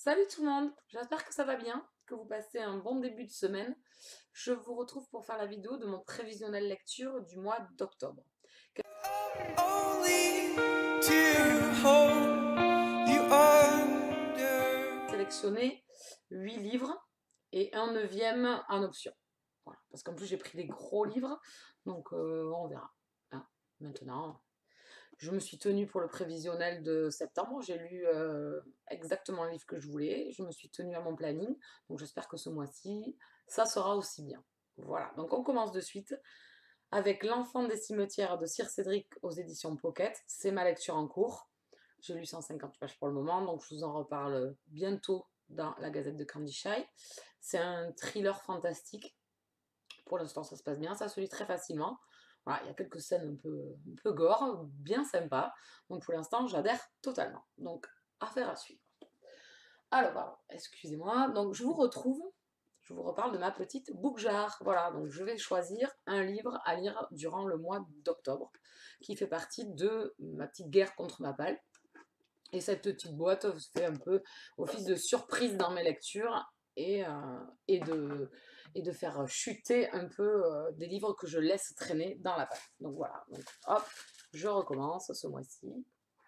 Salut tout le monde, j'espère que ça va bien, que vous passez un bon début de semaine. Je vous retrouve pour faire la vidéo de mon prévisionnel lecture du mois d'octobre. Only to hold you under. Sélectionné 8 livres et un neuvième en option. Voilà, parce qu'en plus j'ai pris des gros livres, donc on verra. Hein, maintenant, je me suis tenue pour le prévisionnel de septembre, j'ai lu exactement le livre que je voulais, je me suis tenue à mon planning, donc j'espère que ce mois-ci, ça sera aussi bien. Voilà, donc on commence de suite avec L'Enfant des cimetières de Sir Cédric aux éditions Pocket. C'est ma lecture en cours. J'ai lu 150 pages pour le moment, donc je vous en reparle bientôt dans la Gazette de Candy Shy. C'est un thriller fantastique. Pour l'instant, ça se passe bien, ça se lit très facilement. Voilà, il y a quelques scènes un peu gore, bien sympa. Donc pour l'instant, j'adhère totalement. Donc, affaire à suivre. Alors, excusez-moi. Donc je vous reparle de ma petite book jar. Voilà, donc je vais choisir un livre à lire durant le mois d'octobre, qui fait partie de ma petite guerre contre ma palle. Et cette petite boîte fait un peu office de surprise dans mes lectures et de faire chuter un peu des livres que je laisse traîner dans la palle. Donc voilà, donc hop, je recommence ce mois-ci.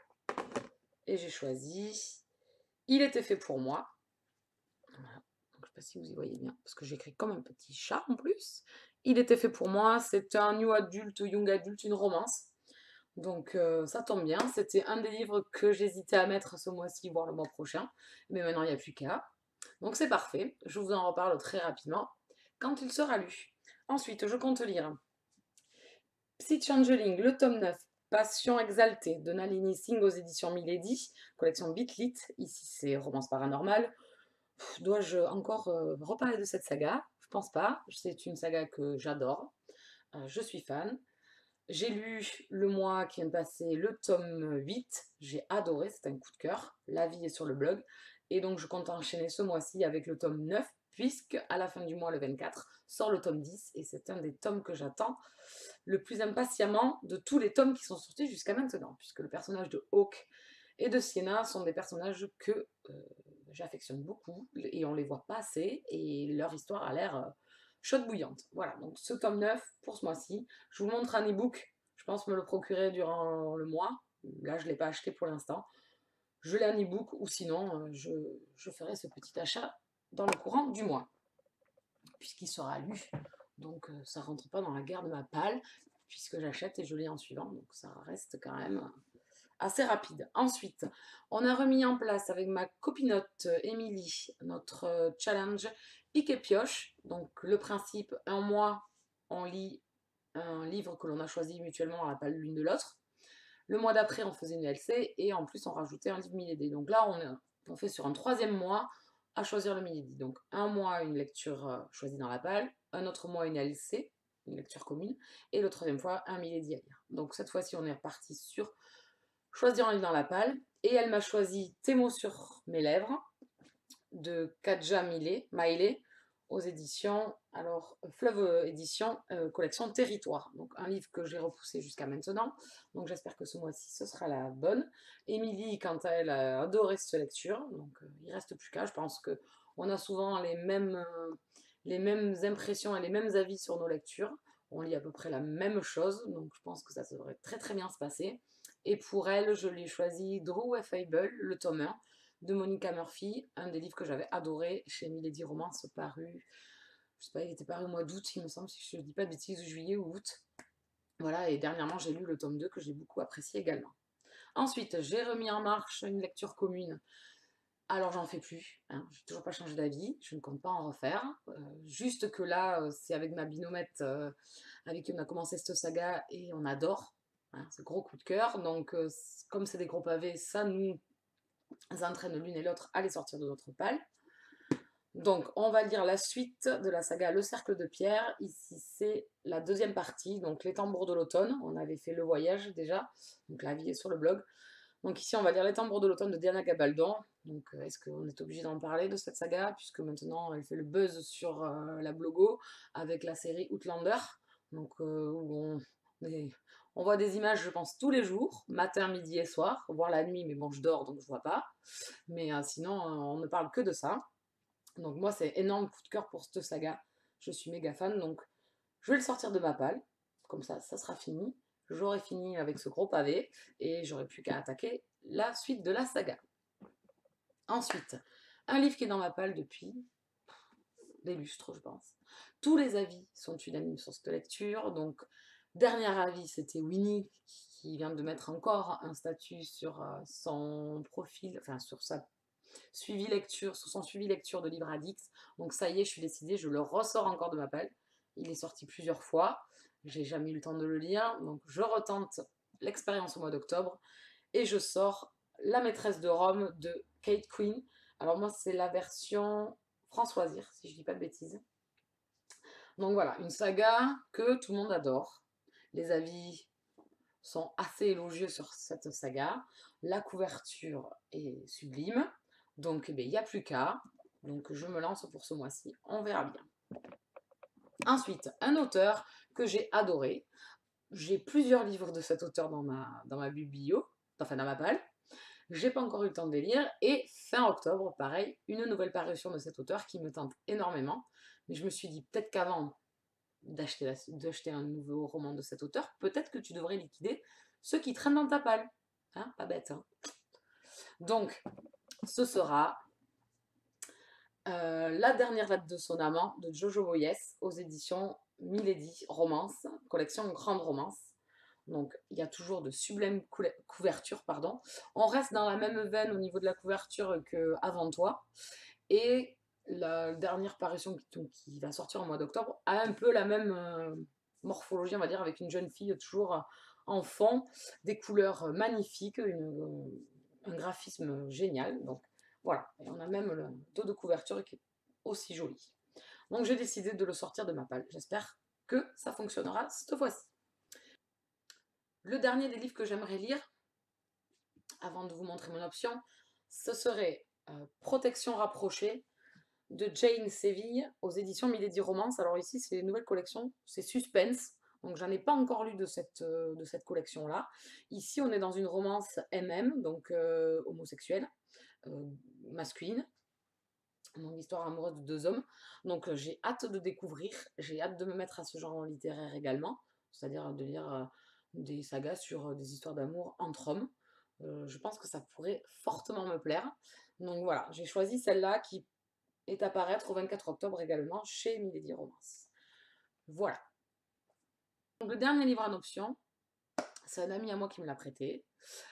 Et j'ai choisi Il était fait pour moi. Voilà. Donc, je ne sais pas si vous y voyez bien, parce que j'écris comme un petit chat en plus. Il était fait pour moi, c'est un new adulte, young adulte, une romance. Donc ça tombe bien, c'était un des livres que j'hésitais à mettre ce mois-ci, voire le mois prochain. Mais maintenant, il n'y a plus qu'à. Donc c'est parfait, je vous en reparle très rapidement quand il sera lu. Ensuite, je compte lire Psy Changeling, le tome 9, Passion exaltée de Nalini Singh aux éditions Milady, collection Bitlit. Ici, c'est romance paranormale. Dois-je encore reparler de cette saga? Je pense pas. C'est une saga que j'adore. Je suis fan. J'ai lu le mois qui vient de passer le tome 8. J'ai adoré, c'est un coup de cœur. L'avis est sur le blog. Et donc je compte enchaîner ce mois-ci avec le tome 9, puisque à la fin du mois, le 24, sort le tome 10. Et c'est un des tomes que j'attends le plus impatiemment de tous les tomes qui sont sortis jusqu'à maintenant, puisque le personnage de Hawk et de Sienna sont des personnages que j'affectionne beaucoup et on les voit pas assez et leur histoire a l'air chaude bouillante. Voilà, donc ce tome 9 pour ce mois-ci. Je vous montre un e-book, je pense me le procurer durant le mois. Là, je ne l'ai pas acheté pour l'instant. Je l'ai en e-book ou sinon je ferai ce petit achat dans le courant du mois, puisqu'il sera lu. Donc ça rentre pas dans la guerre de ma palle, puisque j'achète et je lis en suivant. Donc ça reste quand même assez rapide. Ensuite, on a remis en place avec ma copinote Émilie notre challenge Pique et Pioche. Donc le principe, un mois, on lit un livre que l'on a choisi mutuellement, on n'a pas lu l'une de l'autre. Le mois d'après, on faisait une LC et en plus, on rajoutait un livre Milady. Donc là, on fait sur un troisième mois à choisir le Milady. Donc un mois, une lecture choisie dans la palle, un autre mois, une LC, une lecture commune, et le troisième fois, un Milady à lire. Donc cette fois-ci, on est reparti sur choisir un livre dans la palle. Et elle m'a choisi Tes mots sur mes lèvres de Kadja Maillet aux éditions, alors Fleuve Édition, collection Territoire. Donc un livre que j'ai repoussé jusqu'à maintenant. Donc j'espère que ce mois-ci ce sera la bonne. Émilie, quant à elle, a adoré cette lecture. Donc il reste plus qu'à. Je pense que on a souvent les mêmes impressions et les mêmes avis sur nos lectures. On lit à peu près la même chose, donc je pense que ça devrait très très bien se passer. Et pour elle, je lui ai choisi Drew et Fable, le tome 1 de Monica Murphy, un des livres que j'avais adoré chez Milady Romance, paru, je sais pas, il était paru au mois d'août, il me semble, si je ne dis pas de bêtises, juillet ou août. Voilà, et dernièrement, j'ai lu le tome 2 que j'ai beaucoup apprécié également. Ensuite, j'ai remis en marche une lecture commune. Alors, j'en fais plus, hein, j'ai toujours pas changé d'avis, je ne compte pas en refaire. Juste que là, c'est avec ma binomette avec qui on a commencé cette saga et on adore. Hein, c'est gros coup de cœur. Donc, comme c'est des gros pavés, ça nous entraîne l'une et l'autre à les sortir de notre palle. Donc, on va lire la suite de la saga Le Cercle de Pierre. Ici, c'est la deuxième partie, donc les tambours de l'automne. On avait fait le voyage déjà, donc la vie est sur le blog. Donc ici, on va lire les tambours de l'automne de Diana Gabaldon. Donc, est-ce qu'on est obligé d'en parler de cette saga, puisque maintenant, elle fait le buzz sur la blogo avec la série Outlander, donc où On voit des images, je pense, tous les jours, matin, midi et soir, voire la nuit, mais bon, je dors, donc je vois pas. Mais sinon, on ne parle que de ça. Donc moi, c'est énorme coup de cœur pour cette saga. Je suis méga fan, donc je vais le sortir de ma palle. Comme ça sera fini. J'aurai fini avec ce gros pavé et j'aurai plus qu'à attaquer la suite de la saga. Ensuite, un livre qui est dans ma palle depuis des lustres, je pense. Tous les avis sont unanimes sur cette lecture. Donc, dernier avis, c'était Winnie qui vient de mettre encore un statut sur son profil, enfin sur sa suivi lecture, sur son suivi lecture de livre Addicts. Donc ça y est, je suis décidée, je le ressors encore de ma palle. Il est sorti plusieurs fois, j'ai jamais eu le temps de le lire, donc je retente l'expérience au mois d'octobre et je sors La maîtresse de Rome de Kate Quinn. Alors moi, c'est la version Françoisir, si je dis pas de bêtises. Donc voilà, une saga que tout le monde adore. Les avis sont assez élogieux sur cette saga. La couverture est sublime. Donc il n'y a plus qu'à. Donc je me lance pour ce mois-ci. On verra bien. Ensuite, un auteur que j'ai adoré. J'ai plusieurs livres de cet auteur dans ma biblio, enfin dans ma palle. J'ai pas encore eu le temps de les lire. Et fin octobre, pareil, une nouvelle parution de cet auteur qui me tente énormément. Mais je me suis dit, peut-être qu'avant d'acheter un nouveau roman de cet auteur, peut-être que tu devrais liquider ceux qui traînent dans ta palle. Hein, pas bête, hein. Donc, ce sera La dernière lettre de son amant de Jojo Moyes aux éditions Milady Romance, collection Grande Romance. Donc il y a toujours de sublime couvertures, pardon. On reste dans la même veine au niveau de la couverture que Avant toi. Et la dernière parution qui va sortir au mois d'octobre a un peu la même morphologie, on va dire, avec une jeune fille toujours en fond, des couleurs magnifiques, un graphisme génial. Donc voilà, et on a même le dos de couverture qui est aussi joli. Donc j'ai décidé de le sortir de ma palle. J'espère que ça fonctionnera cette fois-ci. Le dernier des livres que j'aimerais lire, avant de vous montrer mon option, ce serait Protection rapprochée de Jane Séville aux éditions Milady Romance. Alors ici, c'est une nouvelle collection, c'est Suspense. Donc j'en ai pas encore lu de cette collection-là. Ici, on est dans une romance MM, donc homosexuelle, masculine. Donc histoire amoureuse de deux hommes. Donc j'ai hâte de découvrir, j'ai hâte de me mettre à ce genre littéraire également, c'est-à-dire de lire des sagas sur des histoires d'amour entre hommes. Je pense que ça pourrait fortement me plaire. Donc voilà, j'ai choisi celle-là qui est à paraître au 24 octobre également chez Milady Romance. Voilà. Donc, le dernier livre en option, c'est un ami à moi qui me l'a prêté.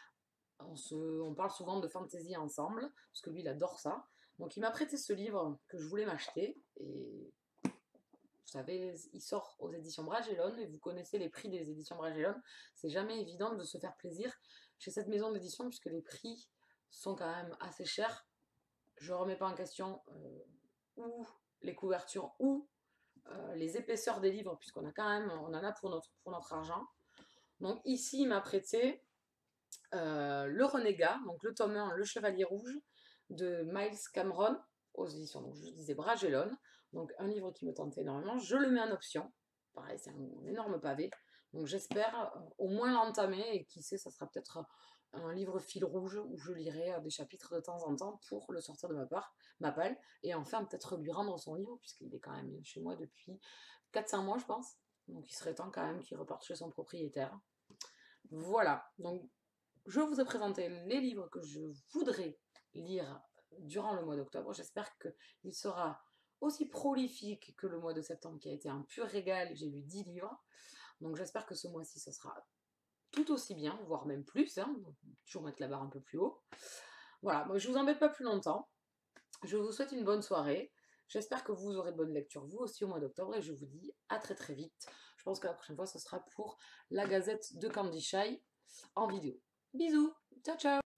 On parle souvent de fantasy ensemble, parce que lui il adore ça. Donc il m'a prêté ce livre que je voulais m'acheter, et vous savez, il sort aux éditions Bragelonne, et vous connaissez les prix des éditions Bragelonne. C'est jamais évident de se faire plaisir chez cette maison d'édition, puisque les prix sont quand même assez chers. Je ne remets pas en question ou les couvertures ou les épaisseurs des livres, puisqu'on a quand même, on en a pour notre argent. Donc ici, il m'a prêté Le Renégat, donc le tome 1, Le Chevalier Rouge, de Miles Cameron, aux éditions, donc je disais Bragelonne, donc un livre qui me tentait énormément. Je le mets en option, pareil, c'est un énorme pavé, donc j'espère au moins l'entamer, et qui sait, ça sera peut-être un livre fil rouge où je lirai des chapitres de temps en temps pour le sortir de ma palle, et enfin peut-être lui rendre son livre, puisqu'il est quand même chez moi depuis 4-5 mois, je pense. Donc il serait temps quand même qu'il reparte chez son propriétaire. Voilà, donc je vous ai présenté les livres que je voudrais lire durant le mois d'octobre. J'espère qu'il sera aussi prolifique que le mois de septembre qui a été un pur régal. J'ai lu 10 livres. Donc j'espère que ce mois-ci, ce sera tout aussi bien, voire même plus. Hein. Toujours mettre la barre un peu plus haut. Voilà, moi, je ne vous embête pas plus longtemps. Je vous souhaite une bonne soirée. J'espère que vous aurez de bonnes lectures, vous aussi, au mois d'octobre. Et je vous dis à très très vite. Je pense que la prochaine fois, ce sera pour la Gazette de Candy Shy en vidéo. Bisous, ciao ciao.